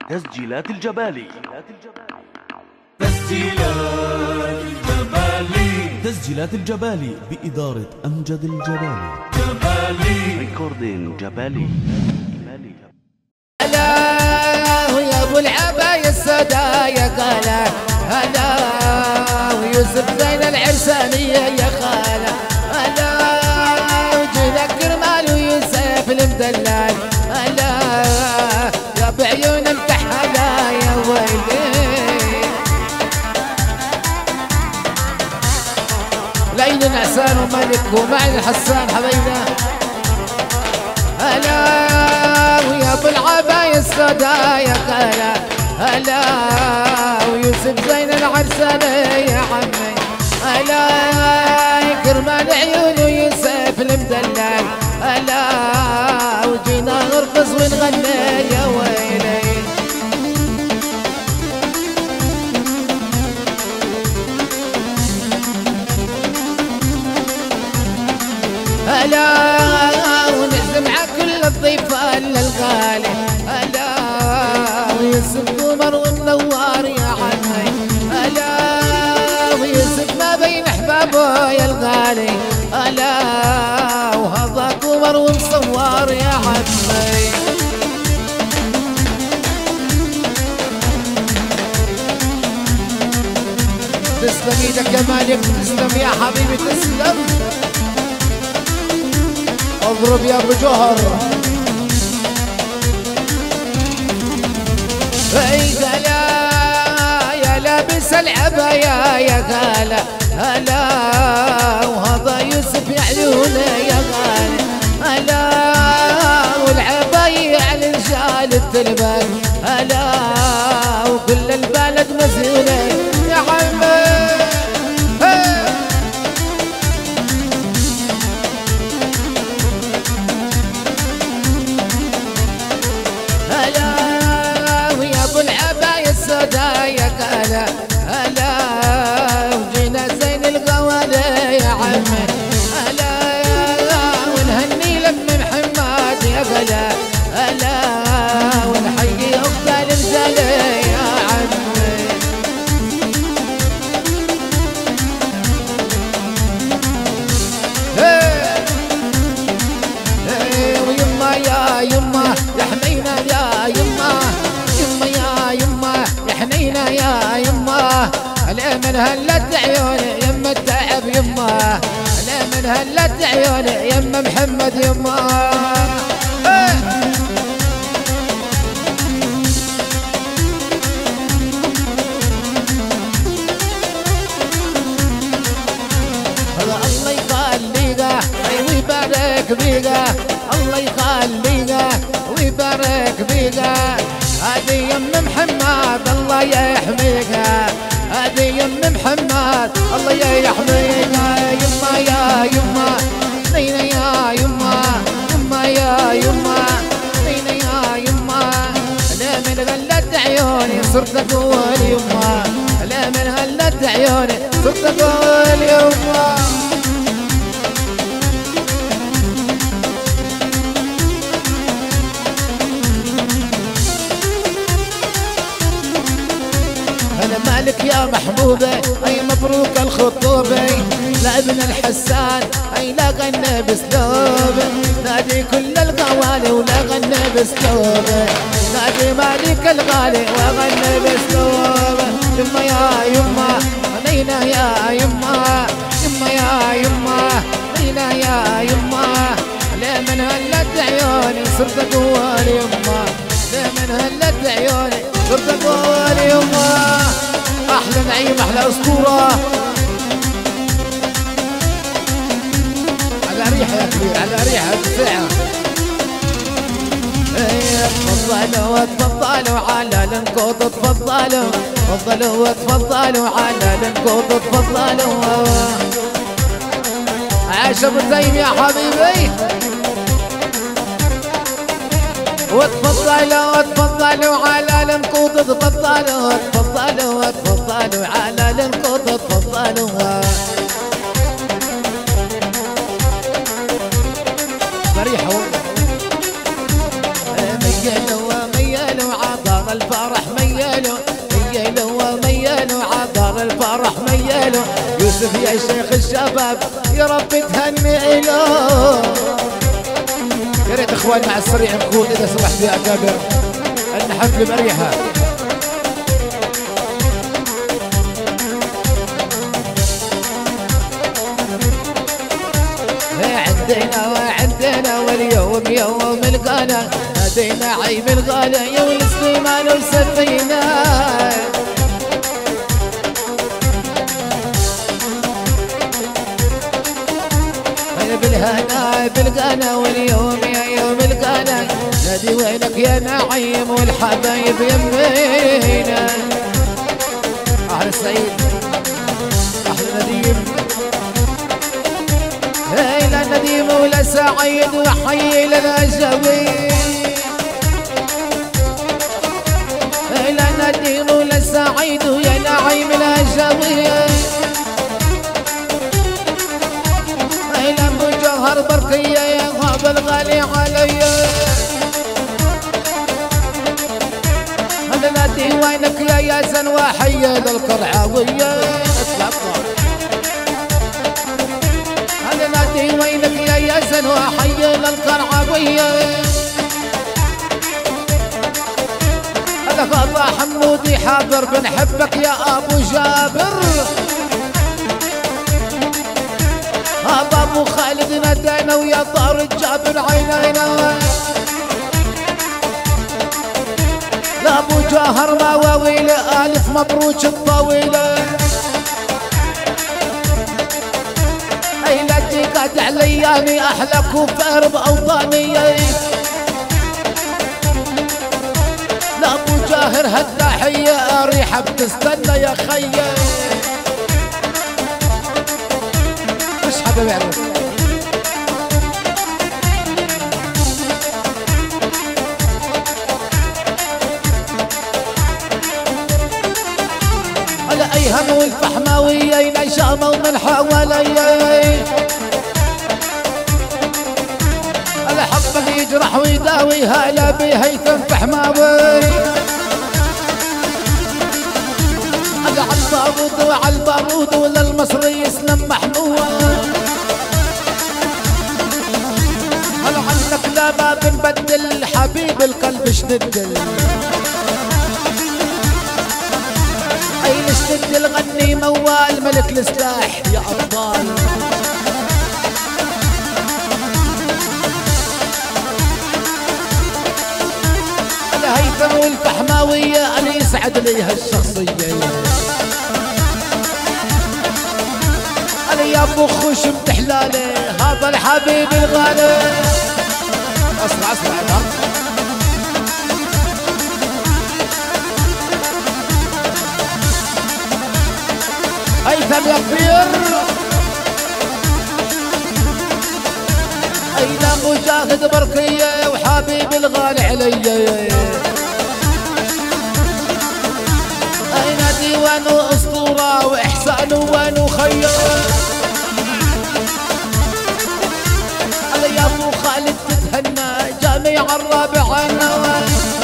تسجيلات الجبالي. تسجيلات الجبالي بإدارة أمجد الجبالي. ريكوردين جبالي. هلا ويا ابو العباية السدايا قاله هلا ويوسف زين العرسانية يا خاله هلا وجيلك كرمال ويوسف المدلل هلا يا بعيون مكحلة يا ويلي ليل نعسان وملك ومعن الحسان حبيبنا هلا ويا ابو العباية السدايا قاله هلا ويوسف زين العرسانية يا عمي هلا كرمال عيون ويوسف المدلل هلا وجينا نرقص ونغني يا ويلي هلا ونعزم على كل الضيفة الغالي هلا ويوسف قمر ومنور يا عمي هلا ويوسف ما بين احبابه يا الغالي هلا وهذا قمر ومصور يا عمي تسلم ايدك يا مالك تسلم يا حبيبي تسلم اضرب يا ابو جوهر اي هلا يا لابس العباية يا غالة هلا وهذا يوسف يا عيونه يا غالة هلا والعباية على رجال التلبان هلا وكل البلد مزيونة يا عمي يا قاله هلا وجينا زين الغوالي يا عمي هلا ونهني لم محمد يا غلا هلا ونحيي افضل الرجال يا عمي ويما يا يما يا حنينه يا يما يما يا يما حنينه يا يما هلا من هلت عيوني يما التعب يما هلا من هلت عيوني يما محمد يما الله يخليها ويبارك بيها الله يخليها ويبارك بيها هذه يم محمد الله يحميها هذه يم محمد الله يحميها يما يا يما نينا يا يما يما يا يما نينا يا يما لا من غلت عيوني صرت اقول يما لا من غلت عيوني صرت اقول يما مالك يا محبوبة اي مبروك الخطوبة لابن الحسان اي لا غنى باسلوبه نادي كل الغوالي ولا غنى باسلوبه نادي مالك الغالي وغنى باسلوبه يما يا يما نينا يا يما يما يا يما نينا يا يما ليه من هلت عيوني صرت اقول يما ليه من هلت عيوني صرت اقول يما احلى نعيم احلى اسطوره على ريحه يا كبير على ريحه الساعه تفضلوا تفضلوا على النقوط تفضلوا تفضلوا تفضلوا على النقوط تفضلوا عاش ابو تيم يا حبيبي وتفضلوا تفضلوا على النقوط تفضلوا تفضلوا تفضلوا على النقوط تفضلوا مريحة ميلوا ميلوا عطا عبر الفرح ميلو ميلو وميلو عبر الفرح ميلو يوسف يا شيخ الشباب يا رب تهني له. يا ريت اخواننا على السريع نقول اذا سمحت يا اكابر ان حفل مريحه. عندنا واليوم يوم القانا نادينا عيب الغالي يا والسليمان وسفينا. بالهنا بالقانا واليوم يا يوم القانا نادي وينك يا نعيم والحبايب يمينا. اهل سعيد اهل نديم لا نديم ولا سعيد وحي لنا جميل. لا نديم ولا سعيد ويا نعيم لا جميل. لا مجوهر بركية يا غاب الغالي عليا. لا ندي وينك يا ياسن وحي القرعاوية. نادي وينك يا ياسن وحي القرعاوية. هذا بابا حمودي حابر بنحبك يا ابو جابر. هذا ابو خالد نادينا ويا طار جابر عينينا. لا ابو جوهر مواويله الف مبروك الطويله. قد علياني احلى كفار باوطانيه. لا ابو جاهر هالتحيه ريحه بتستنى يا خيي. مش حدا بيعرف. على ايهم والفحماويه نشامه ومن حوالي. حبك يجرح ويداوي هلا بهيثم فحماوي. على البارود وعلى البارود وللمصري يسلم محمود. هلا عنك لا ما بنبدل حبيب القلب شندل. اي نشتدل غني موال ملك السلاح يا ابطال. هيثم والفحماوية أنا يسعد لي هالشخصية. أنا يا أبو خشم تحلالي هذا الحبيب الغالي. أسمع أسمع هيثم يا كبير. أين مجاهد بركية وحبيب الغالي علي. أين ديوان وأسطورة وإحسان وين خير. على يا أبو خالد تتهنى جميع الرابعنا.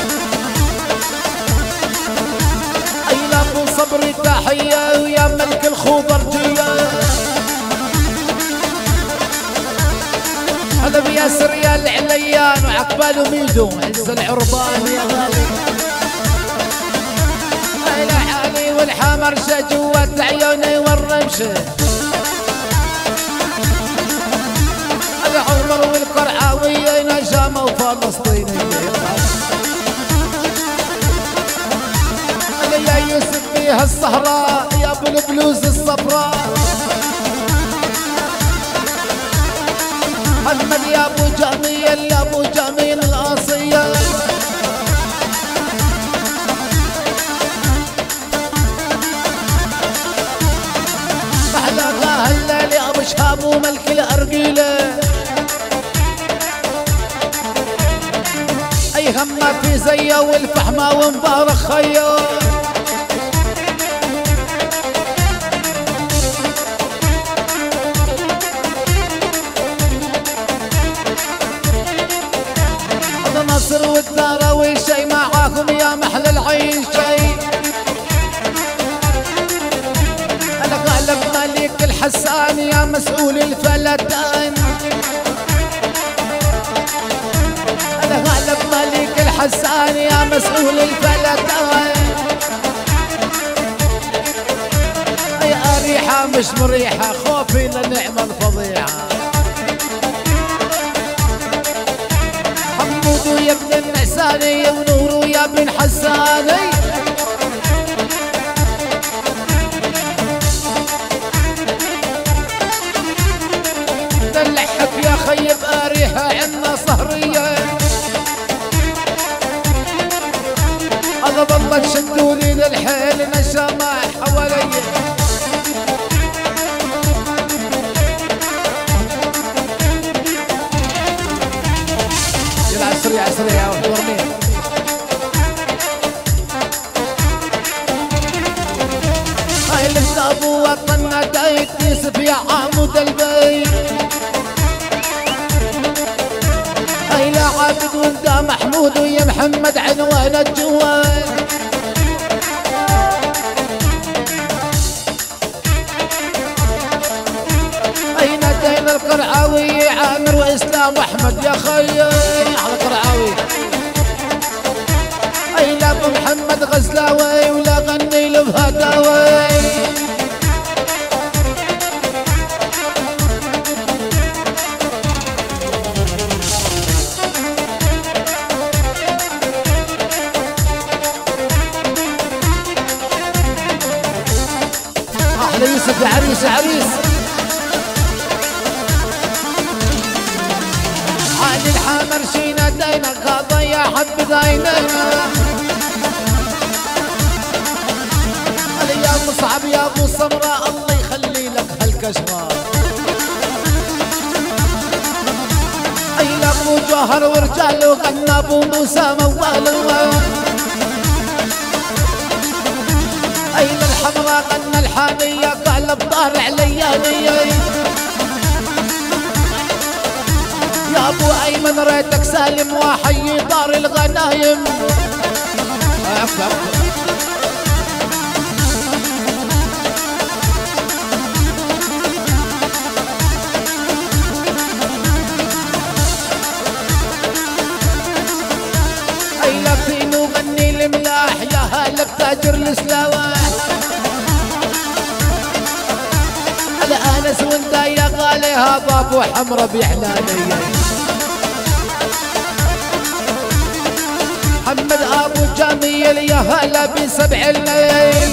أين أبو صبري تحية ويا ملك الخوبرجية. هذا بياسر يا العليان وعقبال ميدو عز العربان يا غالي. الحالي والحمرشة جوات عيوني والرمشة. هذا عمر والقرعاوية نجامة وفلسطينية. هذا يا يوسف فيها الصحراء يا ابو البلوز الصفراء. محمد يا ابو جميل يا ابو جميل القاصية. محلاها هالليل يا ابو شهاب وملك الارجيله. اي همه في زيه والفحمه ومبارك خيه. ناصر والدراوي شي معاكم يا محل العين. الحسان يا مسؤول الفلتان، أنا غالب ملك الحسان يا مسؤول الفلتان. يا أريحة مش مريحة خوفي لنعم الفظيعة. حمود يا ابن النعساني ونور يا بن حساني، دلحك يا خيب أريحة عنا صهرية. أغضب الله تشدوني للحيل نشامة حوالي. يلعب سريع سريع ورمين. هاي اللي ابو وطننا دايت يوسف يا عمود البيت. هاي لا عابد وانت محمود ويا محمد عنوان الجوال. هاي نادينا القرعاوي عامر واسلام واحمد يا خيي على القرعاوي. هاي لا ابو محمد غزلاوي ولا غني له بهداوي. أحلى يوسف يا عريس يا عريس. علي الحمر شينا دينا قاضي يا حب دايننا. علي يا مصعب يا ابو سمراء الله يخلي لك هالكشمار. اي ابو جوهر ورجال وغنى ابو موسى موال. اي الحمراء غنى الحامية قلب طار علياني. يا ابو ايمن ريتك سالم وحي دار الغنايم. اي لفين وغني الملاح يا هلا بتاجر السلاواح. الانس وانت يا غالي هذا ابو حمرا بيحلالي. محمد ابو جميل يا هلا بسبع الليل.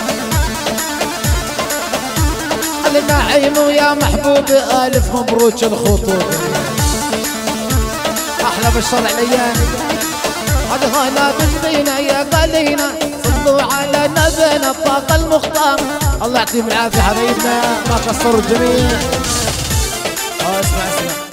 النعيم ويا محبوب الف مبروك الخطوط. احلى بالشرع ليالي. قد هلا بالدينا يا غالينا صلوا على نبينا الطاقة المختار. الله يعطيهم العافية حبايبنا ما قصروا الجميع. اسمع اسمع